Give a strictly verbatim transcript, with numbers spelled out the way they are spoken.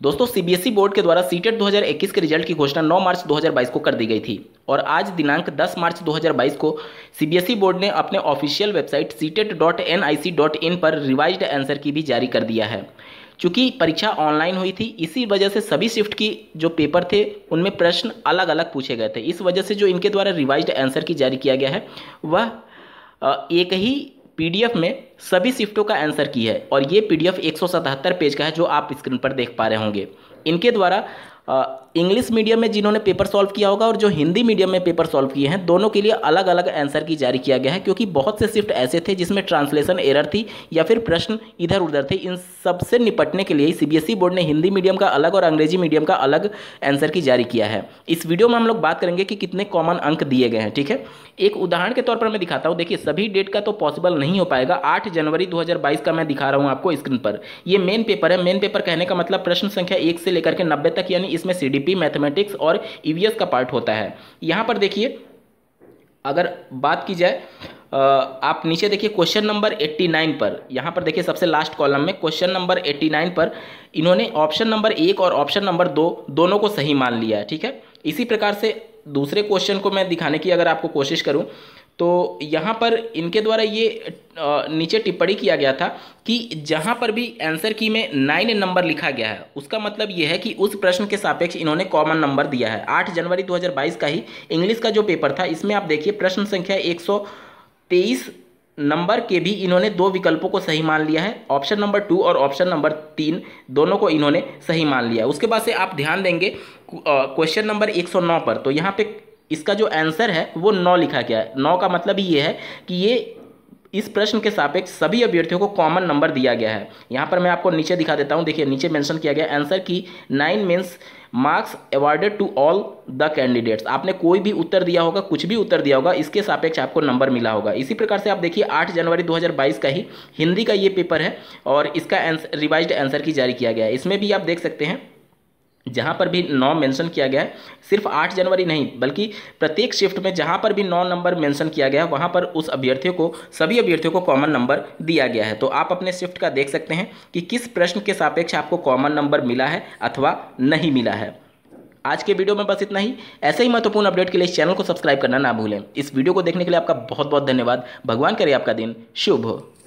दोस्तों CBSE board के द्वारा सीटेट दो हज़ार इक्कीस के रिजल्ट की घोषणा नौ मार्च दो हज़ार बाईस को कर दी गई थी और आज दिनांक दस मार्च दो हज़ार बाईस को सीबीएसई बोर्ड ने अपने official website CTET dot N I C dot in पर रिवाइज्ड आंसर की भी जारी कर दिया है। चूंकि परीक्षा ऑनलाइन हुई थी, इसी वजह से सभी शिफ्ट की जो पेपर थे उनमें प्रश्न अलग अलग पूछे गए थे। इस वजह से जो इनके द्वारा रिवाइज्ड आंसर की जारी किया गया है वह एक ही पीडीएफ में सभी शिफ्टों का आंसर की है और ये पीडीएफ एक सौ सतहत्तर पेज का है जो आप स्क्रीन पर देख पा रहे होंगे। इनके द्वारा इंग्लिश मीडियम में जिन्होंने पेपर सॉल्व किया होगा और जो हिंदी मीडियम में पेपर सॉल्व किए हैं, दोनों के लिए अलग अलग आंसर की जारी किया गया है, क्योंकि बहुत से शिफ्ट ऐसे थे जिसमें ट्रांसलेशन एरर थी या फिर प्रश्न इधर उधर थे। इन सब से निपटने के लिए सीबीएसई बोर्ड ने हिंदी मीडियम का अलग और अंग्रेजी मीडियम का अलग आंसर की जारी किया है। इस वीडियो में हम लोग बात करेंगे कि कितने कॉमन अंक दिए गए हैं। ठीक है, एक उदाहरण के तौर पर मैं दिखाता हूँ। देखिए, सभी डेट का तो पॉसिबल नहीं हो पाएगा। आठ जनवरी दो हज़ार बाईस का मैं दिखा रहा हूँ आपको स्क्रीन पर। ये मेन पेपर है। मेन पेपर कहने का मतलब प्रश्न संख्या एक से लेकर के नब्बे तक, यानी इसमें सीडीपी, मैथमेटिक्स और ईवीएस का पार्ट होता है। यहाँ पर देखिए, अगर बात की जाए, आप नीचे देखिए क्वेश्चन नंबर नवासी पर, यहाँ पर देखिए सबसे लास्ट कॉलम में क्वेश्चन नंबर नवासी पर इन्होंने ऑप्शन नंबर एक और ऑप्शन नंबर दो दोनों को सही मान लिया है। ठीक है, इसी प्रकार से दूसरे क्वेश्चन को मैं दिखाने की अगर आपको कोशिश करूं तो यहाँ पर इनके द्वारा ये नीचे टिप्पणी किया गया था कि जहाँ पर भी आंसर की में नाइन नंबर लिखा गया है उसका मतलब ये है कि उस प्रश्न के सापेक्ष इन्होंने कॉमन नंबर दिया है। आठ जनवरी दो हज़ार बाईस का ही इंग्लिश का जो पेपर था, इसमें आप देखिए प्रश्न संख्या एक सौ तेईस नंबर के भी इन्होंने दो विकल्पों को सही मान लिया है। ऑप्शन नंबर टू और ऑप्शन नंबर तीन दोनों को इन्होंने सही मान लिया। उसके बाद से आप ध्यान देंगे क्वेश्चन नंबर एक सौ नौ पर, तो यहाँ पे इसका जो आंसर है वो नौ लिखा गया है। नौ का मतलब ही ये है कि ये इस प्रश्न के सापेक्ष सभी अभ्यर्थियों को कॉमन नंबर दिया गया है। यहाँ पर मैं आपको नीचे दिखा देता हूँ। देखिए, नीचे मेंशन किया गया answer key nine means marks awarded to all the candidates. आपने कोई भी उत्तर दिया होगा, कुछ भी उत्तर दिया होगा, इसके सापेक्ष आपको नंबर मिला होगा। इसी प्रकार से आप देखिए आठ जनवरी दो हज़ार बाईस का ही हिंदी का ये पेपर है और इसका आंसर रिवाइज्ड आंसर की जारी किया गया है। इसमें भी आप देख सकते हैं जहाँ पर भी नौ मेंशन किया गया है, सिर्फ आठ जनवरी नहीं बल्कि प्रत्येक शिफ्ट में जहाँ पर भी नौ नंबर मेंशन किया गया है वहाँ पर उस अभ्यर्थियों को, सभी अभ्यर्थियों को कॉमन नंबर दिया गया है। तो आप अपने शिफ्ट का देख सकते हैं कि किस प्रश्न के सापेक्ष आपको कॉमन नंबर मिला है अथवा नहीं मिला है। आज के वीडियो में बस इतना ही। ऐसे ही महत्वपूर्ण अपडेट के लिए इस चैनल को सब्सक्राइब करना ना भूलें। इस वीडियो को देखने के लिए आपका बहुत बहुत धन्यवाद। भगवान करे आपका दिन शुभ हो।